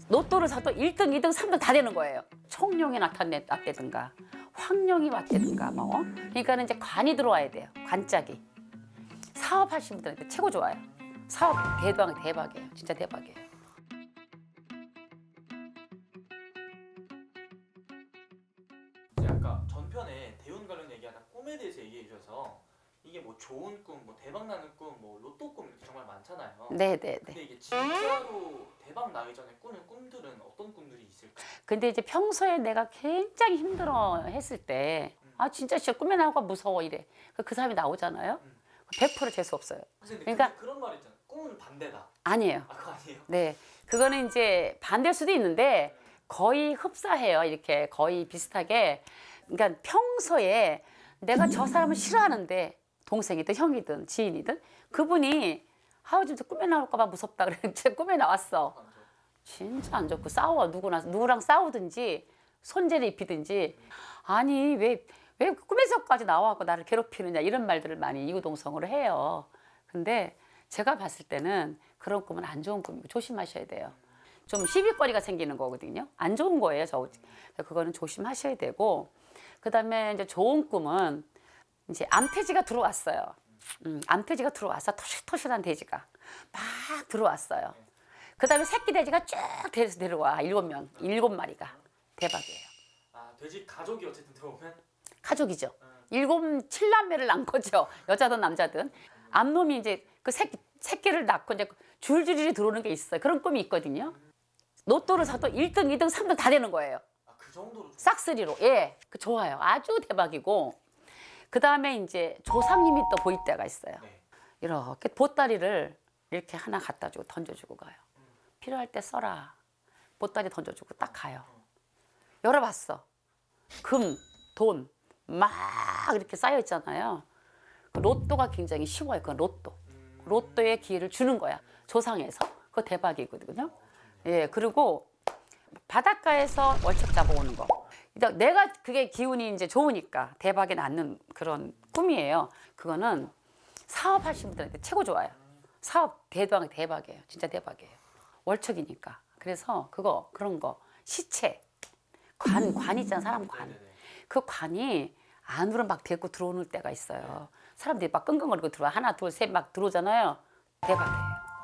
로또를 사도 1등, 2등, 3등 다 되는 거예요. 청룡이 나타났다든가 황룡이 왔다든가 뭐. 그러니까는 이제 관이 들어와야 돼요. 관짝이. 사업하시는 분들한테 최고 좋아요. 사업 대박이에요. 진짜 대박이에요. 아까 전편에 대운 관련 얘기하다 꿈에 대해서 얘기해 주셔서 이게 뭐 좋은 꿈, 뭐 대박 나는 꿈, 뭐 로또 꿈 이렇게 정말 많잖아요. 네네네. 근데 이게 진짜로 대박 나기 전에 꾸는 꿈들은 어떤 꿈들이 있을까요? 근데 이제 평소에 내가 굉장히 힘들어 했을 때 아 진짜 꿈에 나오고 무서워 이래. 그 사람이 나오잖아요. 100% 재수 없어요. 그러니까 그런 말 있잖아요. 꿈은 반대다. 아니에요. 아, 그거 아니에요? 네, 그거는 이제 반대일 수도 있는데 거의 흡사해요. 이렇게 거의 비슷하게. 그러니까 평소에 내가 저 사람을 싫어하는데 동생이든 형이든 지인이든 그분이 아우 진짜 꿈에 나올까 봐 무섭다 그래. 제 꿈에 나왔어. 진짜 안 좋고 싸워. 누구랑 싸우든지 손재를 입히든지 아니 왜 꿈에서까지 나와갖고 나를 괴롭히느냐 이런 말들을 많이 이구동성으로 해요. 근데 제가 봤을 때는 그런 꿈은 안 좋은 꿈이고 조심하셔야 돼요. 좀 시비거리가 생기는 거거든요. 안 좋은 거예요. 그거는 조심하셔야 되고, 그다음에 이제 좋은 꿈은 이제 암돼지가 들어왔어요. 암돼지가 들어와서 토실토실한 돼지가 막 들어왔어요. 그다음에 새끼 돼지가 쭉 데려와 7마리가 대박이에요. 아, 돼지 가족이 어쨌든 들어오면 가족이죠. 7남매를 낳은 거죠. 여자든 남자든. 암놈이 이제 그 새끼를 낳고 이제 줄줄이 들어오는 게 있어요. 그런 꿈이 있거든요. 로또를 사도 1등, 2등, 3등 다 되는 거예요. 아, 그 정도로 싹쓸이로. 예, 좋아요. 아주 대박이고. 그 다음에 이제 조상님이 또 보일 때가 있어요. 네. 이렇게 보따리를 이렇게 하나 갖다 주고 던져주고 가요. 필요할 때 써라. 보따리 던져주고 딱 가요. 열어봤어. 금, 돈 막 이렇게 쌓여 있잖아요. 로또가 굉장히 쉬워요. 그건 로또. 로또의 기회를 주는 거야. 조상에서. 그거 대박이거든요. 예, 그리고 바닷가에서 월척 잡아오는 거. 내가 그게 기운이 이제 좋으니까 대박이 나는 그런 꿈이에요. 그거는 사업하시는 분들한테 최고 좋아요. 사업 대박이에요. 진짜 대박이에요. 월척이니까. 그래서 그런 거 시체 관 있잖아. 사람 관. 그 관이 안으로 막 데리고 들어오는 때가 있어요. 사람들이 막 끙끙거리고 들어와. 하나, 둘, 셋 막 들어오잖아요. 대박이에요.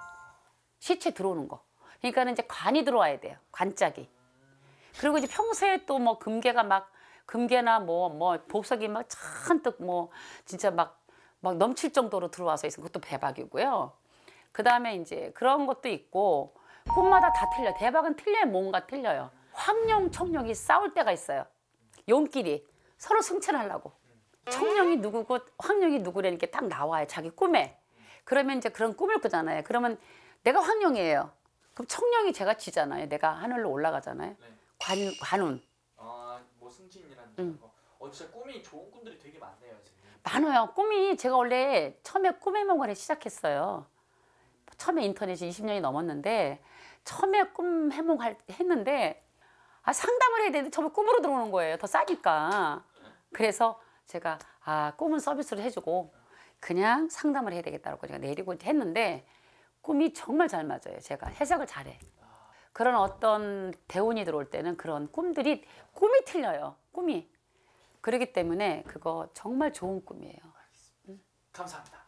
시체 들어오는 거. 그러니까는 이제 관이 들어와야 돼요. 관짝이. 그리고 이제 평소에 또 뭐 금괴나 뭐 보석이 막 잔뜩 뭐 진짜 막 넘칠 정도로 들어와서 있으면 그것도 대박이고요. 그 다음에 이제 그런 것도 있고 꿈마다 다 틀려. 대박은 틀려요. 뭔가 틀려요. 황룡, 청룡이 싸울 때가 있어요. 용끼리 서로 승천하려고. 청룡이 누구고 황룡이 누구라는 게 딱 나와요. 자기 꿈에. 그러면 이제 그런 꿈을 꾸잖아요. 그러면 내가 황룡이에요. 그럼 청룡이 제가 지잖아요. 내가 하늘로 올라가잖아요. 네. 관운. 아, 뭐 승진이라는 거. 진짜 꿈이 좋은 꿈들이 되게 많네요, 지금. 많아요. 꿈이 제가 원래 처음에 꿈의 몽골에 시작했어요. 처음에 인터넷이 20년이 넘었는데 처음에 꿈 했는데 상담을 해야 되는데 처음에 꿈으로 들어오는 거예요. 더 싸니까. 그래서 제가 꿈은 서비스로 해주고 그냥 상담을 해야 되겠다고 제가 내리고 했는데 꿈이 정말 잘 맞아요. 제가 해석을 잘해. 그런 어떤 대운이 들어올 때는 그런 꿈이 틀려요. 꿈이. 그렇기 때문에 그거 정말 좋은 꿈이에요. 감사합니다.